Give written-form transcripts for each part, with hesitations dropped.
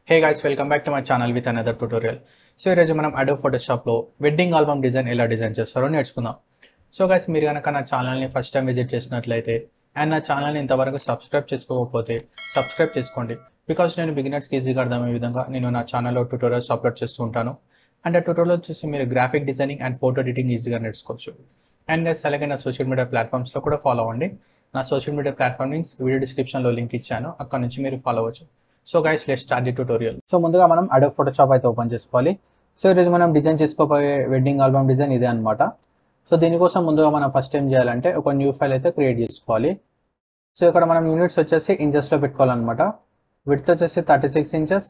Hey guys, welcome back to my channel with another tutorial. So ఈరోజు మనం Adobe ఫోటోషాప్లో wedding album design ఎలా design చేస్తారో నేర్చుకుందాం. సో గైస్, మీరు కనుక నా ఛానల్ని ఫస్ట్ టైం విజిట్ చేసినట్లయితే అండ్ నా ఛానల్ని ఇంతవరకు సబ్స్క్రైబ్ చేసుకోకపోతే సబ్స్క్రైబ్ చేసుకోండి. బికాస్ నేను బిగినర్స్కి ఈజీగా అర్థమయ్యే విధంగా నేను నా ఛానల్లో ట్యూటోరియల్స్ అప్లోడ్ చేస్తూ ఉంటాను. అండ్ ఆ ట్యూటోరియల్ చూసి మీరు graphic designing and photo editing ఈజీగా నేర్చుకోవచ్చు. అండ్ గైస్, అలాగే నా సోషల్ మీడియా ప్లాట్ఫామ్స్లో కూడా ఫాలో అవ్వండి. నా social media platform links video డిస్క్రిప్షన్లో లింక్ ఇచ్చాను, అక్కడ నుంచి మీరు ఫాలో అవ్వచ్చు. So guys, let's start the tutorial. So ముందుగా మనం అడోబ్ ఫోటోషాప్ అయితే ఓపెన్ చేసుకోవాలి. సో ఈరోజు మనం డిజైన్ చేసుకోబోయే వెడ్డింగ్ ఆల్బమ్ డిజైన్ ఇదే అనమాట. సో దీనికోసం ముందుగా మనం ఫస్ట్ ఏం చేయాలంటే ఒక న్యూ ఫైల్ అయితే క్రియేట్ చేసుకోవాలి. సో ఇక్కడ మనం యూనిట్స్ వచ్చేసి ఇంచెస్లో పెట్టుకోవాలన్నమాట. విడ్త్ వచ్చేసి 36 ఇంచెస్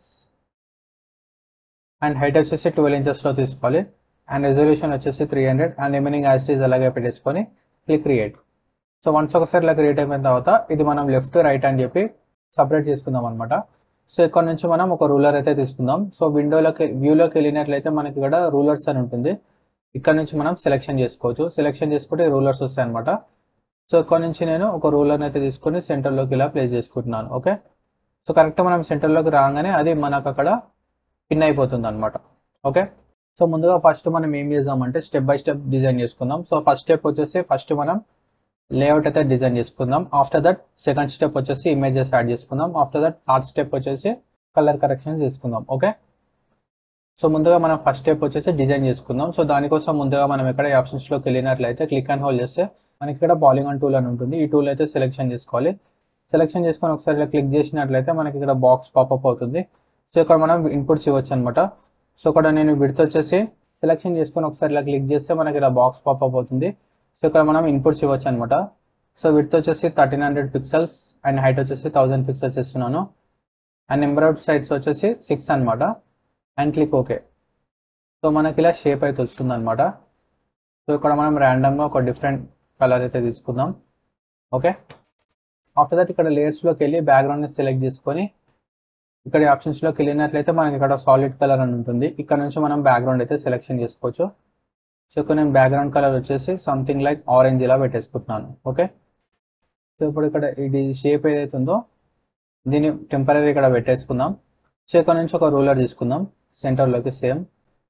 అండ్ హైట్ వచ్చేసి 12 ఇంచెస్లో తీసుకోవాలి. అండ్ రెజల్యూషన్ వచ్చేసి 300 and remaining as it is అలాగే పెట్టేసుకొని క్లిక్ క్రియేట్. సో వన్స్ ఒకసారి ఇలా క్రియేట్ అయిపోయిన తర్వాత ఇది మనం లెఫ్ట్ రైట్ అని చెప్పి సపరేట్ చేసుకుందాం అనమాట. సో ఇక్కడ నుంచి మనం ఒక రూలర్ అయితే తీసుకుందాం. సో వ్యూలోకి వెళ్ళినట్లయితే మనకి ఇక్కడ రూలర్స్ అని ఉంటుంది. ఇక్కడ నుంచి మనం సెలెక్షన్ చేసుకోవచ్చు. సెలెక్షన్ చేసుకుంటే రూలర్స్ వస్తాయి అనమాట. సో ఇక్కడ నుంచి నేను ఒక రూలర్ని అయితే తీసుకొని సెంటర్లోకి ఇలా ప్లేస్ చేసుకుంటున్నాను. ఓకే, సో కరెక్ట్ మనం సెంటర్లోకి రాగానే అది మనకు అక్కడ పిన్ అయిపోతుంది అనమాట. ఓకే, సో ముందుగా ఫస్ట్ మనం ఏం చేద్దామంటే స్టెప్ బై స్టెప్ డిజైన్ చేసుకుందాం. సో ఫస్ట్ స్టెప్ వచ్చేసి ఫస్ట్ మనం లేఅవుట్ అయితే డిజైన్ చేసుకుందాం. ఆఫ్టర్ దట్ సెకండ్ స్టెప్ వచ్చేసి ఇమేజెస్ యాడ్ చేసుకుందాం. ఆఫ్టర్ దట్ థర్డ్ స్టెప్ వచ్చేసి కలర్ కరెక్షన్స్ చేసుకుందాం. ఓకే, సో ముందుగా మనం ఫస్ట్ స్టెప్ వచ్చేసి డిజైన్ చేసుకుందాం. సో దానికోసం ముందుగా మనం ఇక్కడ ఆప్షన్స్లోకి వెళ్ళినట్లయితే క్లిక్ అండ్ హోల్డ్ చేస్తే మనకి ఇక్కడ పాలిగాన్ టూల్ అని ఉంటుంది. ఈ టూల్ అయితే సెలెక్షన్ చేసుకోవాలి. సెలెక్షన్ చేసుకొని ఒకసారి ఇలా క్లిక్ చేసినట్లయితే మనకి ఇక్కడ బాక్స్ పాపప్ అవుతుంది. సో ఇక్కడ మనం ఇన్పుట్స్ ఇవ్వచ్చు అనమాట. సో ఇక్కడ నేను విడ్త్ వచ్చేసి సెలెక్షన్ చేసుకొని ఒకసారి ఇలా క్లిక్ చేస్తే మనకి ఇక్కడ బాక్స్ పాపప్ అవుతుంది. సో ఇక్కడ మనం ఇన్పుట్స్ ఇవ్వచ్చు అనమాట. సో విడ్త్ వచ్చేసి 1300 పిక్సెల్స్ అండ్ హైట్ వచ్చేసి 1000 పిక్సెల్స్ ఇస్తున్నాను. అండ్ నెంబర్ ఆఫ్ సైడ్స్ వచ్చేసి 6 అనమాట. And click okay. సో మనకి ఇలా షేప్ అయితే వస్తుంది అనమాట. సో ఇక్కడ మనం ర్యాండమ్గా ఒక డిఫరెంట్ కలర్ అయితే తీసుకుందాం. ఓకే, ఆఫ్టర్ దట్ ఇక్కడ లేయర్స్లోకి వెళ్ళి బ్యాక్గ్రౌండ్ని సెలెక్ట్ చేసుకొని ఇక్కడ ఆప్షన్స్లోకి వెళ్ళినట్లయితే మనకి ఇక్కడ సాలిడ్ కలర్ అని ఉంటుంది. ఇక్కడ నుంచి మనం బ్యాక్గ్రౌండ్ అయితే సెలెక్షన్ చేసుకోవచ్చు. సో ఇక్కడ నేను బ్యాక్గ్రౌండ్ కలర్ వచ్చేసి సంథింగ్ లైక్ ఆరెంజ్ ఇలా పెట్టేసుకుంటున్నాను. ఓకే, సో ఇప్పుడు ఇక్కడ ఇది షేప్ ఏదైతే ఉందో దీన్ని టెంపరీ ఇక్కడ పెట్టేసుకుందాం. సో ఇక్కడ నుంచి ఒక రూలర్ తీసుకుందాం, సెంటర్లోకి సేమ్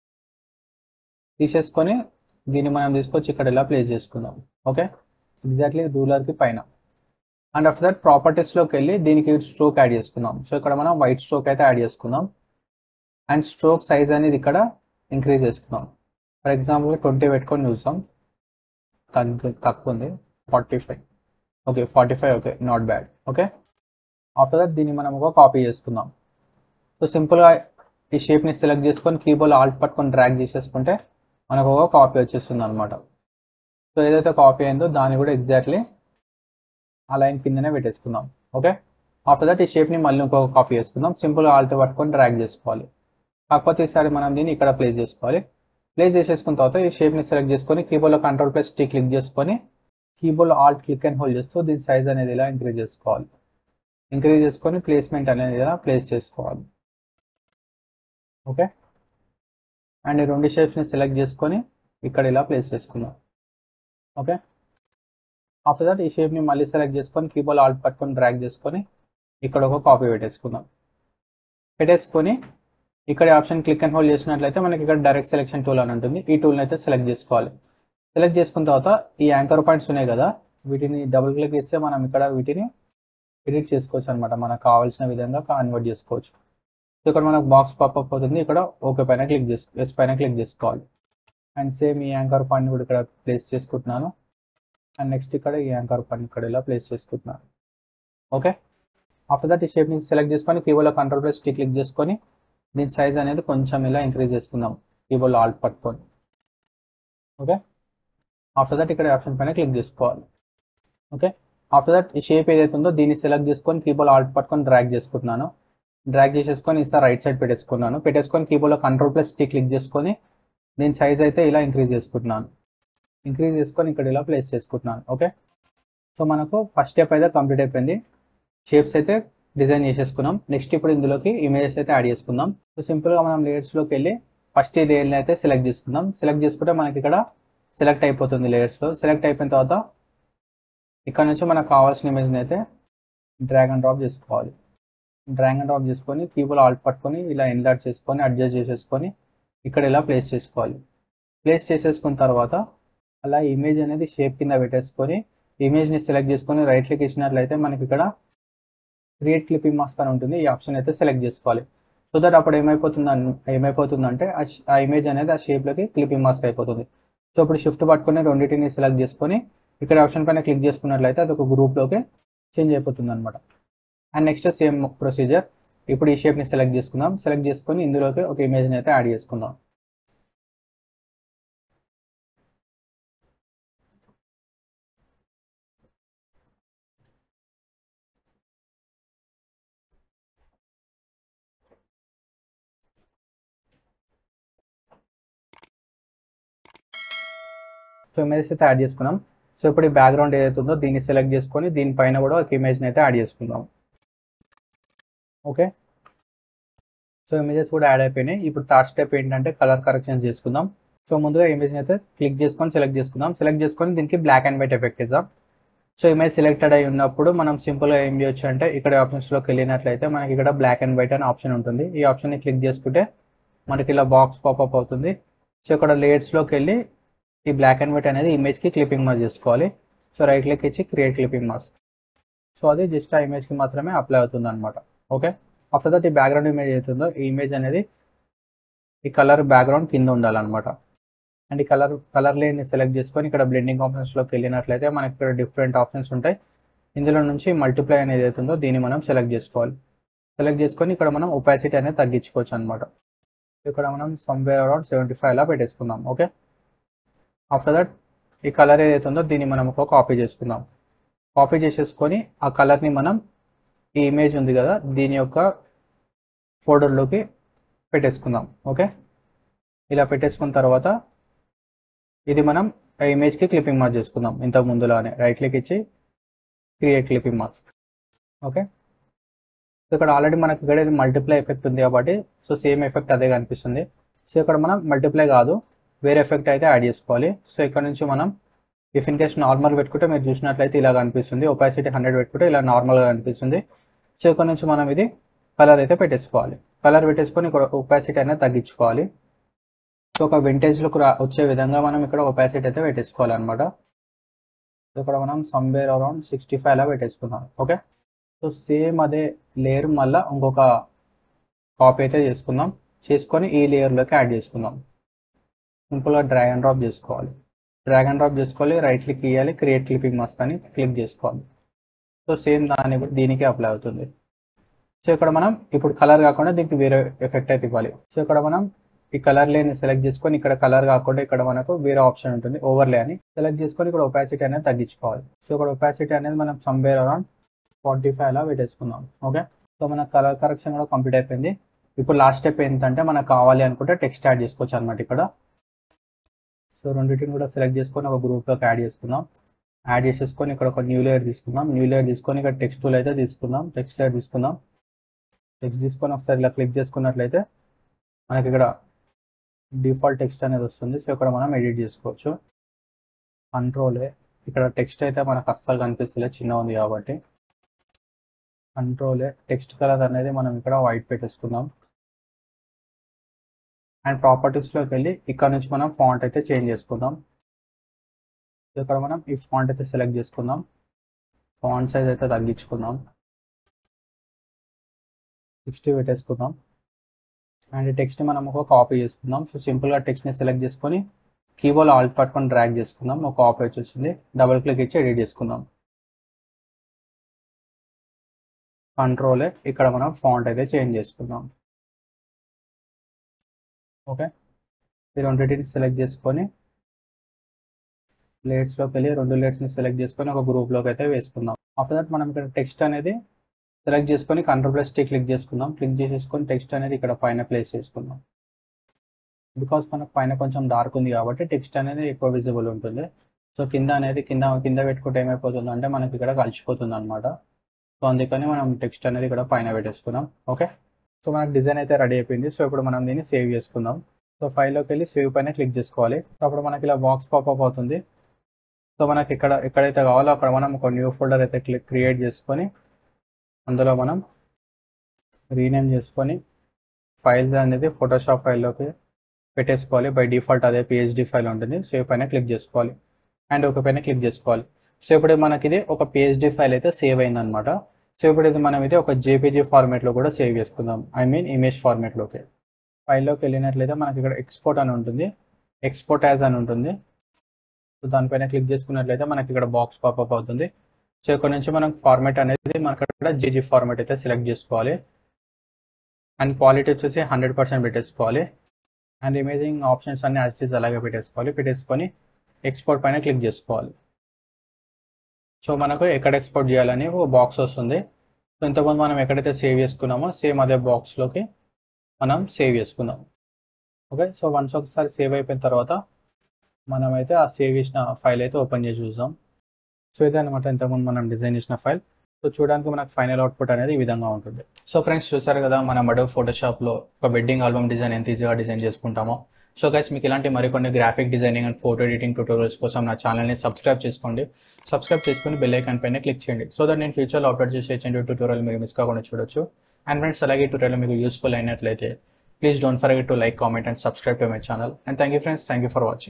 తీసేసుకొని దీన్ని మనం తీసుకొచ్చి ఇక్కడ ఇలా ప్లేస్ చేసుకుందాం. ఓకే, ఎగ్జాక్ట్లీ రూలర్కి పైన. అండ్ ఆఫ్టర్ దట్ ప్రాపర్టీస్లోకి వెళ్ళి దీనికి స్ట్రోక్ యాడ్ చేసుకుందాం. సో ఇక్కడ మనం వైట్ స్ట్రోక్ అయితే యాడ్ చేసుకుందాం. అండ్ స్ట్రోక్ సైజ్ అనేది ఇక్కడ ఇంక్రీజ్ చేసుకుందాం. ఫర్ ఎగ్జాంపుల్ 20 పెట్టుకొని చూద్దాం. తక్కువ ఉంది 45. Okay, 45. Okay, not bad. Okay, after that దీన్ని మనం ఒక కాపీ చేసుకుందాం. సో సింపుల్గా ఈ షేప్ని సెలెక్ట్ చేసుకొని కీబోర్డ్ ఆల్ట్ పట్టుకొని డ్రాగ్ చేసేసుకుంటే మనకు ఒక కాపీ వచ్చేస్తుంది అనమాట. సో ఏదైతే కాపీ అయిందో దాన్ని కూడా ఎగ్జాక్ట్లీ ఆ లైన్ కిందనే పెట్టేసుకుందాం. ఓకే, ఆఫ్టర్ దట్ ఈ షేప్ని మళ్ళీ ఇంకొక కాపీ చేసుకుందాం. సింపుల్గా ఆల్ట్ పట్టుకొని డ్రాగ్ చేసుకోవాలి. కాకపోతే ఈసారి మనం దీన్ని ఇక్కడ ప్లేస్ చేసుకోవాలి. ప్లేస్ చేసేసుకున్న తర్వాత ఈ షేప్ని సెలెక్ట్ చేసుకొని కీబోర్డ్లో Ctrl+T క్లిక్ చేసుకొని కీబోర్డ్లో ఆల్ట్ క్లిక్ అండ్ హోల్డ్ చేస్తూ దీని సైజ్ అనేది ఇలా ఇంక్రీజ్ చేసుకోవాలి. ఇంక్రీజ్ చేసుకొని ప్లేస్మెంట్ అనేది ఇలా ప్లేస్ చేసుకోవాలి. ఓకే, అండ్ ఈ రెండు షేప్స్ని సెలెక్ట్ చేసుకొని ఇక్కడ ఇలా ప్లేస్ చేసుకుందాం. ఓకే, ఆఫ్టర్ దట్ ఈ షేప్ని మళ్ళీ సెలెక్ట్ చేసుకొని కీబోర్డ్ ఆల్ట్ పట్టుకొని డ్రాగ్ చేసుకొని ఇక్కడ ఒక కాపీ పెట్టేసుకుందాం. పెట్టేసుకొని ఇక్కడ ఆప్షన్ క్లిక్ అండ్ హోల్డ్ చేసినట్లయితే మనకి ఇక్కడ డైరెక్ట్ సెలెక్షన్ టూల్ అని ఉంటుంది. ఈ టూల్ని అయితే సెలెక్ట్ చేసుకోవాలి. సెలెక్ట్ చేసుకున్న తర్వాత ఈ యాంకర్ పాయింట్స్ ఉన్నాయి కదా, వీటిని డబుల్ క్లిక్ చేస్తే మనం ఇక్కడ వీటిని ఎడిట్ చేసుకోవచ్చు అనమాట. మనకు కావాల్సిన విధంగా కన్వర్ట్ చేసుకోవచ్చు. సో ఇక్కడ మనకు బాక్స్ పాపప్ అవుతుంది. ఇక్కడ ఓకే పైన ఎస్ పైన క్లిక్ చేసుకోవాలి. అండ్ సేమ్ ఈ యాంకర్ పాయింట్ కూడా ఇక్కడ ప్లేస్ చేసుకుంటున్నాను. అండ్ నెక్స్ట్ ఇక్కడ ఈ యాంకర్ పాయింట్ ఇక్కడ ఇలా ప్లేస్ చేసుకుంటున్నాను. ఓకే, ఆఫ్టర్ దట్ ఈ షేప్ని సెలెక్ట్ చేసుకొని కీబోర్డ్లో Ctrl+T క్లిక్ చేసుకొని దీని సైజ్ అనేది కొంచెం ఇలా ఇంక్రీజ్ చేసుకుందాం కీబోర్డ్లో ఆల్ట్ పట్టుకొని. ఓకే, ఆఫ్టర్ దట్ ఇక్కడ ఆప్షన్ పైన క్లిక్ చేసుకోవాలి. ఓకే, ఆఫ్టర్ దట్ ఈ షేప్ ఏదైతే ఉందో దీన్ని సెలెక్ట్ చేసుకొని కీబోర్డ్ ఆల్ట్ పట్టుకొని డ్రాగ్ చేసుకుంటున్నాను. డ్రాగ్ చేసేసుకొని ఈసారి రైట్ సైడ్ పెట్టేసుకొని కీబోర్డ్లో Ctrl+T క్లిక్ చేసుకొని దీని సైజ్ అయితే ఇలా ఇంక్రీజ్ చేసుకుంటున్నాను. ఇంక్రీజ్ చేసుకొని ఇక్కడ ఇలా ప్లేస్ చేసుకుంటున్నాను. ఓకే, సో మనకు ఫస్ట్ స్టెప్ అయితే కంప్లీట్ అయిపోయింది. షేప్స్ అయితే డిజైన్ చేసేసుకున్నాం. నెక్స్ట్ ఇప్పుడు ఇందులోకి ఇమేజెస్ అయితే యాడ్ చేసుకుందాం. సో సింపుల్గా మనం లేయర్స్లోకి వెళ్ళి ఫస్ట్ ఈ లేయర్ని అయితే సెలెక్ట్ చేసుకుందాం. సెలెక్ట్ చేసుకుంటే మనకి ఇక్కడ సెలెక్ట్ అయిపోతుంది లేయర్స్లో. సెలెక్ట్ అయిపోయిన తర్వాత ఇక్కడ నుంచి మనకు కావాల్సిన ఇమేజ్ని అయితే డ్రాగ్ అండ్ డ్రాప్ చేసుకోవాలి. డ్రాగ్ అండ్ డ్రాప్ చేసుకొని కీబోర్డ్ ఆల్ట్ పట్టుకొని ఇలా ఎన్లార్జ్ చేసుకొని అడ్జస్ట్ చేసేసుకొని ఇక్కడ ఇలా ప్లేస్ చేసుకోవాలి. ప్లేస్ చేసేసుకున్న తర్వాత అలా ఇమేజ్ అనేది షేప్ కింద పెట్టేసుకొని ఇమేజ్ని సెలెక్ట్ చేసుకొని రైట్ క్లిక్ ఇచ్చినట్లయితే మనకి ఇక్కడ క్రియేట్ క్లిప్పింగ్ మాస్క్ అని ఉంటుంది. ఈ ఆప్షన్ అయితే సెలెక్ట్ చేసుకోవాలి. సో దట్ అప్పుడు ఏమైపోతుందంటే ఆ ఇమేజ్ అనేది ఆ షేప్లోకి క్లిప్పింగ్ మాస్క్ అయిపోతుంది. సో ఇప్పుడు షిఫ్ట్ పట్టుకొని రెండింటిని సెలెక్ట్ చేసుకొని ఇక్కడ ఆప్షన్ పైన క్లిక్ చేసుకున్నట్లయితే అది ఒక గ్రూప్లోకి చేంజ్ అయిపోతుంది అనమాట. And next same procedure. ఇప్పుడు ఈ షేప్ని సెలెక్ట్ చేసుకుందాం. సెలెక్ట్ చేసుకొని ఇందులోకి ఒక ఇమేజ్ని అయితే యాడ్ చేసుకుందాం. సో ఇమేజెస్ అయితే యాడ్ చేసుకున్నాం. సో ఇప్పుడు ఈ బ్యాక్గ్రౌండ్ ఏదైతే ఉందో దీన్ని సెలెక్ట్ చేసుకొని దీనిపైన కూడా ఒక ఇమేజ్ని అయితే యాడ్ చేసుకుందాం. ఓకే, సో ఇమేజెస్ కూడా యాడ్ అయిపోయినాయి. ఇప్పుడు థర్డ్ స్టెప్ ఏంటంటే కలర్ కరెక్షన్స్ చేసుకుందాం. సో ముందుగా ఇమేజ్ని అయితే క్లిక్ చేసుకొని సెలెక్ట్ చేసుకుందాం. సెలెక్ట్ చేసుకొని దీనికి బ్లాక్ అండ్ వైట్ ఎఫెక్ట్ ఇద్దాం. సో ఇమేజ్ సెలెక్టెడ్ అయి ఉన్నప్పుడు మనం సింపుల్గా ఏం చేయొచ్చు అంటే ఇక్కడ ఆప్షన్స్లోకి వెళ్ళినట్లయితే మనకి ఇక్కడ బ్లాక్ అండ్ వైట్ అనే ఆప్షన్ ఉంటుంది. ఈ ఆప్షన్ని క్లిక్ చేసుకుంటే మనకి ఇలా బాక్స్ పాపప్ అవుతుంది. సో ఇక్కడ లేయర్స్లోకి వెళ్ళి ఈ బ్లాక్ అండ్ వైట్ అనేది ఇమేజ్కి క్లిప్పింగ్ మాస్క్ చేసుకోవాలి. సో రైట్ క్లిక్ ఇచ్చి క్రియేట్ క్లిప్పింగ్ మాస్క్. సో అది జస్ట్ ఆ ఇమేజ్కి మాత్రమే అప్లై అవుతుంది అనమాట. ఓకే, ఆఫ్టర్ దట్ ఈ బ్యాక్గ్రౌండ్ ఇమేజ్ అవుతుందో ఈ ఇమేజ్ అనేది ఈ కలర్ బ్యాక్గ్రౌండ్ కింద ఉండాలన్నమాట. అండ్ ఈ కలర్ లేని సెలెక్ట్ చేసుకొని ఇక్కడ బ్లెండింగ్ ఆప్షన్స్లోకి వెళ్ళినట్లయితే మనకి ఇక్కడ డిఫరెంట్ ఆప్షన్స్ ఉంటాయి. ఇందులో నుంచి మల్టిప్లై అనేది అవుతుందో దీన్ని మనం సెలెక్ట్ చేసుకోవాలి. సెలెక్ట్ చేసుకొని ఇక్కడ మనం ఒపాసిటీ అనేది తగ్గించుకోవచ్చు అనమాట. ఇక్కడ మనం సమ్వేర్ అరౌండ్ 75 అలా పెట్టేసుకుందాం. ఓకే, ఆఫ్టర్ దట్ ఈ కలర్ ఏదైతే ఉందో దీన్ని మనం ఒక కాపీ చేసుకుందాం. కాపీ చేసేసుకొని ఆ కలర్ని మనం ఈ ఇమేజ్ ఉంది కదా దీని యొక్క ఫోల్డర్లోకి పెట్టేసుకుందాం. ఓకే, ఇలా పెట్టేసుకున్న తర్వాత ఇది మనం ఆ ఇమేజ్కి క్లిప్పింగ్ మాస్క్ చేసుకుందాం. ఇంతకు ముందులానే రైట్ క్లిక్ ఇచ్చి create clipping mask. Okay, so ఇక్కడ ఆల్రెడీ మనకి ఇక్కడ మల్టిప్లై ఎఫెక్ట్ ఉంది కాబట్టి సో సేమ్ ఎఫెక్ట్ అదే కనిపిస్తుంది. సో ఇక్కడ మనం మల్టిప్లై కాదు వేరే ఎఫెక్ట్ అయితే యాడ్ చేసుకోవాలి. సో ఇక్కడ నుంచి మనం ఇఫ్ ఇన్ కేస్ నార్మల్ పెట్టుకుంటే మీరు చూసినట్లయితే ఇలా కనిపిస్తుంది. ఒపాసిటీ 100 పెట్టుకుంటే ఇలా నార్మల్గా కనిపిస్తుంది. సో ఇక్కడ నుంచి మనం ఇది కలర్ అయితే పెట్టేసుకోవాలి. కలర్ పెట్టేసుకొని ఇక్కడ ఒపాసిటీ అనేది తగ్గించుకోవాలి. సో ఒక వింటేజ్లోకి వచ్చే విధంగా మనం ఇక్కడ ఒపాసిటీ అయితే పెట్టేసుకోవాలి అనమాట. సో ఇక్కడ మనం సమ్వేర్ అరౌండ్ 65 అలా పెట్టేసుకుందాం. ఓకే, సో సేమ్ అదే లేయర్ మళ్ళీ ఇంకొక కాపీ అయితే చేసుకొని ఈ లేయర్లోకి యాడ్ చేసుకుందాం. సింపుల్గా డ్రాగ్ అండ్ డ్రాప్ చేసుకోవాలి. రైట్ క్లిక్ ఇవ్వాలి, క్రియేట్ క్లిప్పింగ్ మాస్క్ అని క్లిక్ చేసుకోవాలి. సో సేమ్ దీనికి అప్లై అవుతుంది. సో ఇక్కడ మనం ఇప్పుడు కలర్ కాకుండా దీనికి వేరే ఎఫెక్ట్ అయితే ఇవ్వాలి. సో ఇక్కడ మనం ఈ కలర్ లేని సెలెక్ట్ చేసుకొని ఇక్కడ కలర్ కాకుండా ఇక్కడ మనకు వేరే ఆప్షన్ ఉంటుంది ఓవర్లే అని సెలెక్ట్ చేసుకొని ఇక్కడ ఒపాసిటీ అనేది తగ్గించుకోవాలి. సో ఇక్కడ ఒపాసిటీ అనేది మనం సమ్వేర్ అరౌండ్ 45 అలా పెట్టేసుకుందాం. ఓకే, సో మన కలర్ కరెక్షన్ కూడా కంప్లీట్ అయిపోయింది. ఇప్పుడు లాస్ట్ స్టెప్ ఏంటంటే మనకు కావాలి అనుకుంటే టెక్స్ట్ యాడ్ చేసుకోవచ్చు అనమాట ఇక్కడ. సో రెండింటిని కూడా సెలెక్ట్ చేసుకొని ఒక గ్రూప్లోకి యాడ్ చేసుకుందాం. యాడ్ చేసేసుకొని ఇక్కడ ఒక న్యూ లేయర్ తీసుకొని ఇక్కడ టెక్స్ట్ టూల్ అయితే తీసుకుందాం. టెక్స్ట్ లేయర్ తీసుకుందాం. టెక్స్ట్ తీసుకొని ఒకసారి ఇలా క్లిక్ చేసుకున్నట్లయితే మనకి ఇక్కడ డిఫాల్ట్ టెక్స్ట్ అనేది వస్తుంది. సో ఇక్కడ మనం ఎడిట్ చేసుకోవచ్చు. కంట్రోలే ఇక్కడ టెక్స్ట్ అయితే మనకు అస్సలు కనిపిస్తలేదు, చిన్న ఉంది కాబట్టి కంట్రోలే టెక్స్ట్ కలర్ అనేది మనం ఇక్కడ వైట్ పెట్టేసుకుందాం. అండ్ ప్రాపర్టీస్లోకి వెళ్ళి ఇక్కడ నుంచి మనం ఫాంట్ అయితే చేంజ్ చేసుకుందాం. ఇక్కడ మనం ఈ ఫాంట్ అయితే సెలెక్ట్ చేసుకుందాం. ఫాంట్ సైజ్ అయితే తగ్గించుకుందాం, 60 పెట్టేసుకుందాం. అండ్ టెక్స్ట్ని మనం ఒక కాపీ చేసుకుందాం. సో సింపుల్గా టెక్స్ట్ని సెలెక్ట్ చేసుకొని కీబోర్డ్ ఆల్ట్ పట్టుకొని డ్రాగ్ చేసుకుందాం. ఒక కాపీ వచ్చింది, డబుల్ క్లిక్ ఇచ్చి ఎడిట్ చేసుకుందాం. కంట్రోలే ఇక్కడ మనం ఫాంట్ అయితే చేంజ్ చేసుకుందాం. ఓకే, ఈ రెండింటిని సెలెక్ట్ చేసుకొని లేయర్స్లోకి వెళ్ళి 2 లేయర్స్ని సెలెక్ట్ చేసుకొని ఒక గ్రూప్లోకి అయితే వేసుకుందాం. ఆఫ్టర్ దట్ మనం ఇక్కడ టెక్స్ట్ అనేది సెలెక్ట్ చేసుకొని Ctrl+T క్లిక్ చేసుకుందాం. క్లిక్ చేసేసుకొని టెక్స్ట్ అనేది ఇక్కడ పైన ప్లేస్ చేసుకుందాం. బికాస్ మనకు పైన కొంచెం డార్క్ ఉంది కాబట్టి టెక్స్ట్ అనేది ఎక్కువ విజిబుల్ ఉంటుంది. సో కింద పెట్టుకుంటే ఏమైపోతుంది అంటే మనకి ఇక్కడ కలిసిపోతుంది అనమాట. సో అందుకని మనం టెక్స్ట్ అనేది ఇక్కడ పైన పెట్టేసుకుందాం. ఓకే, సో మనకు డిజైన్ అయితే రెడీ అయిపోయింది. సో ఇప్పుడు మనం దీన్ని సేవ్ చేసుకుందాం. సో ఫైల్లోకి వెళ్ళి సేవ్ పైన క్లిక్ చేసుకోవాలి. సో అప్పుడు మనకి ఇలా బాక్స్ పాపప్ అవుతుంది. సో మనకి ఎక్కడైతే కావాలో అక్కడ మనం ఒక న్యూ ఫోల్డర్ అయితే క్రియేట్ చేసుకొని అందులో మనం రీనేమ్ చేసుకొని ఫైల్స్ అనేది ఫోటోషాప్ ఫైల్లోకి పెట్టేసుకోవాలి. బై డిఫాల్ట్ అదే పిహెచ్డి ఫైల్ ఉంటుంది. సేవ్ పైన క్లిక్ చేసుకోవాలి అండ్ ఓకే పైన క్లిక్ చేసుకోవాలి. సో ఇప్పుడు మనకి ఇది ఒక పిహెచ్డి ఫైల్ అయితే సేవ్ అయిందనమాట. సో ఇప్పుడు ఇది మనం ఇది ఒక జేపీజీ ఫార్మేట్లో కూడా సేవ్ చేసుకుందాం, ఐ మీన్ ఇమేజ్ ఫార్మేట్లోకి. ఫైల్లోకి వెళ్ళినట్లయితే మనకి ఇక్కడ ఎక్స్పోర్ట్ అని ఉంటుంది, ఎక్స్పోర్ట్ యాజ్ అని ఉంటుంది. సో దానిపైన క్లిక్ చేసుకున్నట్లయితే మనకి ఇక్కడ బాక్స్ పాపప్ అవుతుంది. సో ఇక్కడ నుంచి మనం ఫార్మేట్ అనేది మనకి ఇక్కడ జేజీ ఫార్మేట్ అయితే సెలెక్ట్ చేసుకోవాలి అండ్ క్వాలిటీ వచ్చేసి 100% పెట్టేసుకోవాలి అండ్ ఇమేజింగ్ ఆప్షన్స్ అన్ని యాజ్ ఇట్ ఈస్ అలాగే పెట్టేసుకొని ఎక్స్పోర్ట్ పైన క్లిక్ చేసుకోవాలి. సో మనకు ఎక్కడ ఎక్స్పోర్ట్ చేయాలని ఒక బాక్స్ వస్తుంది. సో ఇంతకుముందు మనం ఎక్కడైతే సేవ్ చేసుకున్నామో సేమ్ అదే బాక్స్లోకి మనం సేవ్ చేసుకుందాం. ఓకే, సో వన్స్ ఒకసారి సేవ్ అయిపోయిన తర్వాత మనమైతే ఆ సేవ్ చేసిన ఫైల్ అయితే ఓపెన్ చేసి చూద్దాం. సో ఇదే అనమాట ఇంతకుముందు మనం డిజైన్ చేసిన ఫైల్. సో చూడడానికి మనకు ఫైనల్ అవుట్పుట్ అనేది ఈ విధంగా ఉంటుంది. సో ఫ్రెండ్స్ చూసారు కదా మనం అడోబ్ ఫోటోషాప్లో ఒక వెడ్డింగ్ ఆల్బమ్ డిజైన్ ఎంత ఈజీగా డిజైన్ చేసుకుంటామో. సో గైస్ మీకు ఇలాంటి మరికొన్ని graphic designing and photo editing tutorials కోసం నా ఛానల్ని సబ్స్క్రైబ్ చేసుకోండి. సబ్స్క్రైబ్ చేసుకుని బెల్ ఐకాన్ పైన క్లిక్ చేయండి. సో దట్ నేను ఫ్యూచర్లో అప్లోడ్ చేసే ట్యూటోరియల్ మీరు మిస్ కాకుండా చూడొచ్చు. అండ్ ఫ్రెండ్స్ అలాగే ట్యూటోరియల్ మీకు యూస్ఫుల్ అయినట్లయితే please don't forget to like, comment and subscribe to my channel. And thank you friends, thank you for watching.